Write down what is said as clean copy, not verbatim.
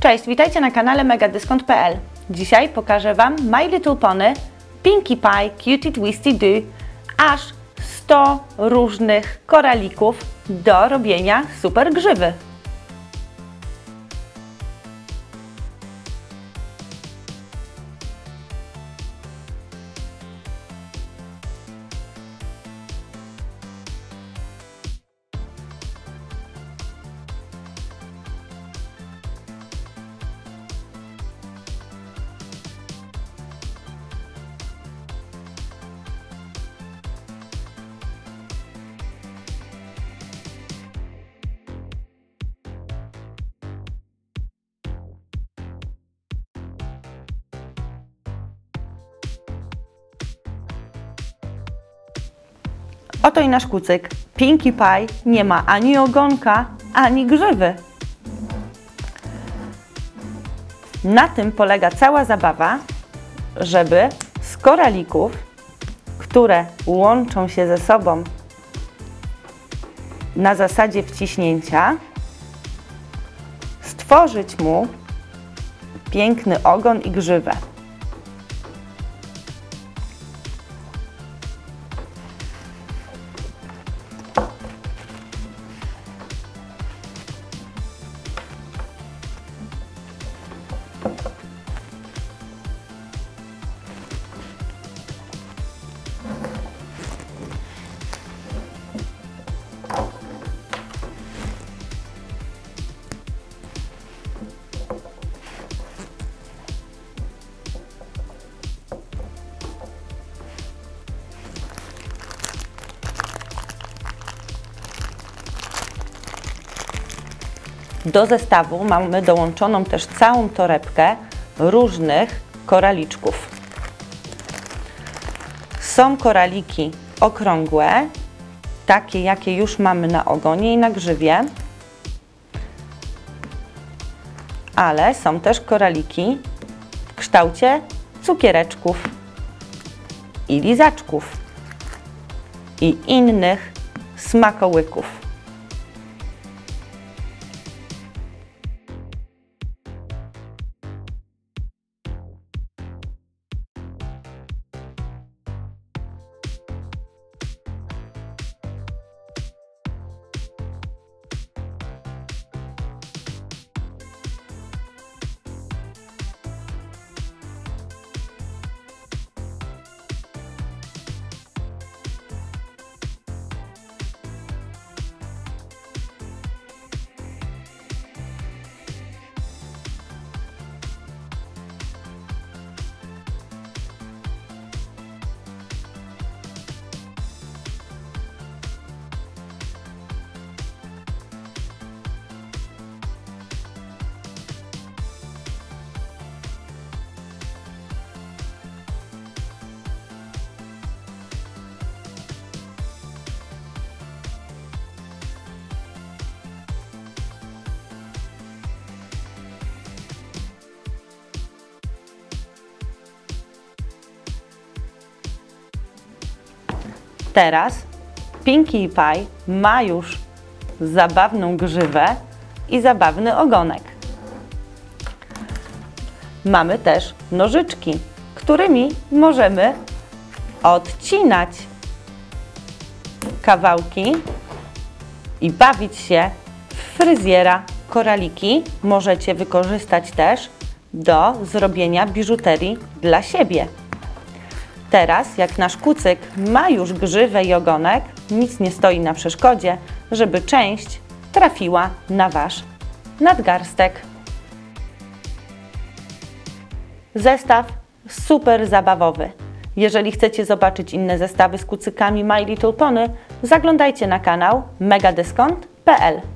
Cześć, witajcie na kanale megadyskont.pl. Dzisiaj pokażę Wam My Little Pony Pinkie Pie Cutie Twisty Do. Aż 100 różnych koralików do robienia super grzywy. Oto i nasz kucyk. Pinkie Pie nie ma ani ogonka, ani grzywy. Na tym polega cała zabawa, żeby z koralików, które łączą się ze sobą na zasadzie wciśnięcia, stworzyć mu piękny ogon i grzywę. Do zestawu mamy dołączoną też całą torebkę różnych koraliczków. Są koraliki okrągłe, takie jakie już mamy na ogonie i na grzywie, ale są też koraliki w kształcie cukiereczków i lizaczków i innych smakołyków. Teraz Pinkie Pie ma już zabawną grzywę i zabawny ogonek. Mamy też nożyczki, którymi możemy odcinać kawałki i bawić się w fryzjera. Koraliki możecie wykorzystać też do zrobienia biżuterii dla siebie. Teraz, jak nasz kucyk ma już grzywę i ogonek, nic nie stoi na przeszkodzie, żeby część trafiła na Wasz nadgarstek. Zestaw super zabawowy. Jeżeli chcecie zobaczyć inne zestawy z kucykami My Little Pony, zaglądajcie na kanał megadyskont.pl.